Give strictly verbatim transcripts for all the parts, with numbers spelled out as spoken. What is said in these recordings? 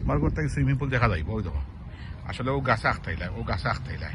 তোমার ঘর থেকে সুইমিং পুল দেখা যাইব। ওই দেখো আসলে ও গাছে আখতাইলায়, ও গাছে আখতাইলায়।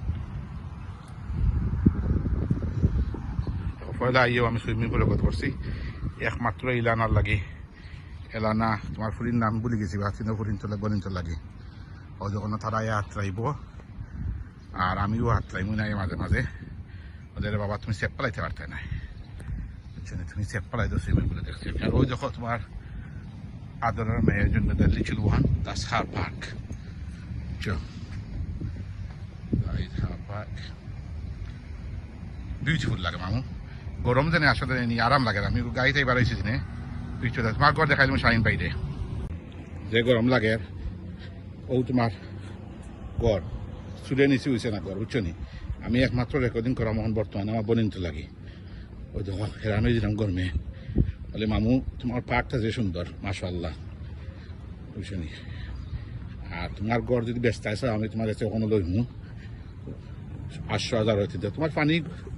পয়লা আইও আমি সুইমিং পুলে কথা করছি একমাত্র ইলানার লাগে। এলানা তোমার ফুরির নাম বলে গেছি বা তিন ফুরিন তো বলিন তো লাগে। ও যখন তারা হাত রাইব আর আমিও হাত রাইব নাই মাঝে মাঝে। ওদের বাবা তুমি সেপ পালাইতে পারতে না, বুঝছো না, তুমি সেপ পালাই তো সুইমিং পুলে দেখছি। আর ওই দেখো তোমার আদরের মেয়ের জন্য the little one, that's her park. বুঝছো, হার পার্ক বিউটিফুল লাগে মামু। গরম জানে আসলে নিয়ে আরাম লাগে। আমি গাড়িতে এবার হয়েছি দিনে পিছু তোমার ঘর দেখাইলাম শাহিন বাইরে যে গরম লাগে। ও তোমার ঘর চুলে নিচে হয়েছে না ঘর, বুঝছো নি। আমি একমাত্র রেকর্ডিং করা মহন বর্তমানে আমার বনিন তো লাগে। ওই দেখো হেরানো দিলাম গরমে বলে মামু তোমার পার্কটা যে সুন্দর মাশাআল্লাহ, বুঝছো নি। আর তোমার ঘর যদি ব্যস্ত আছে আমি তোমার কাছে ওখানে লইমু আটশো হাজার হইতে। তোমার পানি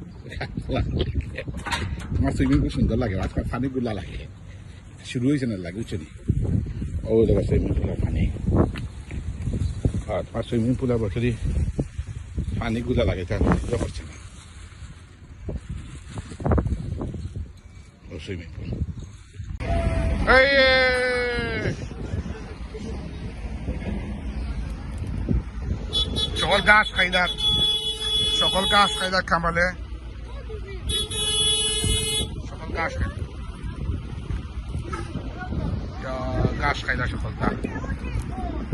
তোমার সুইমিং খুব সুন্দর লাগে, আজকাল পানি গুলা লাগে শুরু হয়েছে না লাগে, বুঝছো নি। ও দেখো সুইমিং পুলের পানি, আর তোমার সুইমিং পুলের বছরই পানি গুলা লাগে তার করছে না। ও সুইমিং পুল এই সকল গাছ খাইদার, সকল গাছ খাইদার কামালে সকল গাছ গাছ খাইদার সকল গাছ।